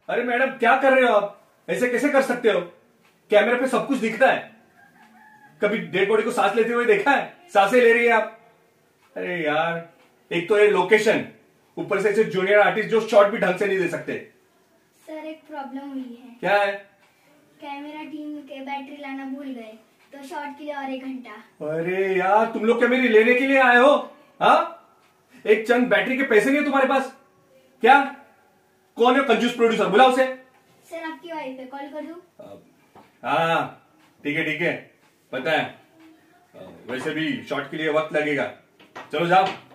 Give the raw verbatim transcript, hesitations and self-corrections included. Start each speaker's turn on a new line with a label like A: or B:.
A: अरे मैडम क्या कर रहे हो आप? ऐसे कैसे कर सकते हो? कैमरे पे सब कुछ दिखता है। कभी डेड बॉडी को सांस लेते हुए देखा है? सांसें ले रही है आप। अरे यार, एक तो ये लोकेशन, ऊपर से ऐसे जूनियर आर्टिस्ट जो शॉट भी ढंग से नहीं दे सकते।
B: सर एक प्रॉब्लम हुई है।
A: क्या है?
B: कैमरा टीम के बैटरी लाना भूल गए, तो शॉट के लिए और एक घंटा।
A: अरे यार, तुम लोग क्या मेरी लेने के लिए आए हो? हाँ, एक चंद बैटरी के पैसे नहीं है तुम्हारे पास क्या? कौन है कंजूस प्रोड्यूसर? बुलाओ उसे।
B: सर आपकी वाइफ पे कॉल कर दूं?
A: हाँ ठीक है ठीक है, पता है। वैसे भी शॉट के लिए वक्त लगेगा। चलो जाओ।